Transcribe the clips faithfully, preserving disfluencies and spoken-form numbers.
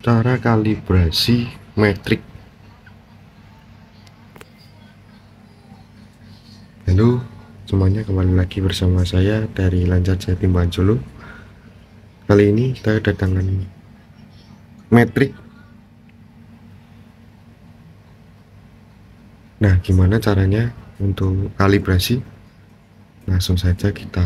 Cara kalibrasi metrik. Halo semuanya, kembali lagi bersama saya dari Lancar Jatimban Solo. Kali ini saya datangan metrik. Nah, gimana caranya untuk kalibrasi? Langsung saja kita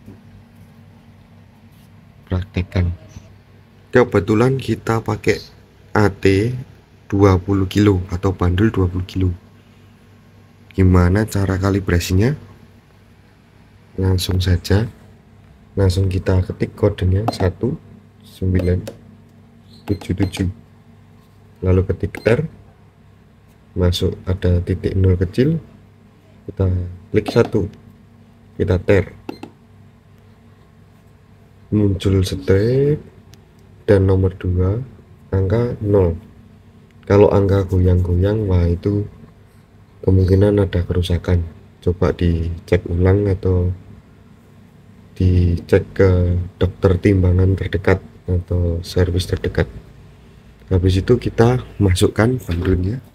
praktekkan. Kebetulan kita pakai A T dua puluh kilo atau bandul dua puluh kilo. Gimana cara kalibrasinya? Langsung saja, langsung kita ketik kodenya satu sembilan tujuh tujuh, lalu ketik enter, masuk ada titik nol kecil, kita klik satu, kita enter, muncul strip dan nomor dua angka nol. Kalau angka goyang-goyang, wah itu kemungkinan ada kerusakan. Coba dicek ulang atau dicek ke dokter timbangan terdekat atau servis terdekat. Habis itu kita masukkan bandulnya.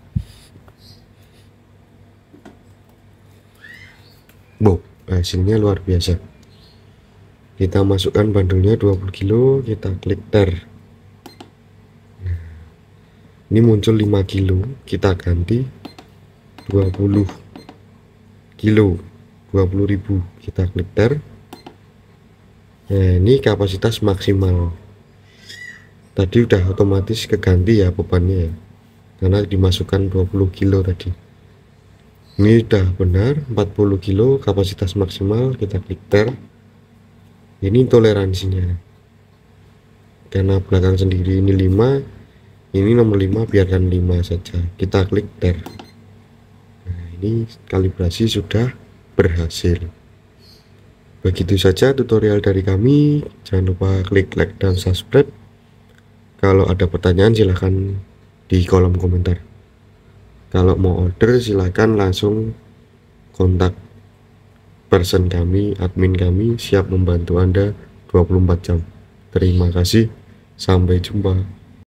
Wow, hasilnya luar biasa. Kita masukkan bandulnya dua puluh kilo, kita klik enter. Nah, ini muncul lima kilo, kita ganti dua puluh kilo, dua puluh ribu, kita klik enter. Nah, ini kapasitas maksimal. Tadi udah otomatis keganti ya bebannya ya, karena dimasukkan dua puluh kilo tadi. Ini udah benar empat puluh kilo kapasitas maksimal, kita klik enter. Ini toleransinya, karena belakang sendiri ini lima, ini nomor lima, biarkan lima saja, kita klik enter. Nah, ini kalibrasi sudah berhasil. Begitu saja tutorial dari kami. Jangan lupa klik like dan subscribe. Kalau ada pertanyaan silahkan di kolom komentar. Kalau mau order silahkan langsung kontak person kami, admin kami siap membantu Anda dua puluh empat jam. Terima kasih, sampai jumpa.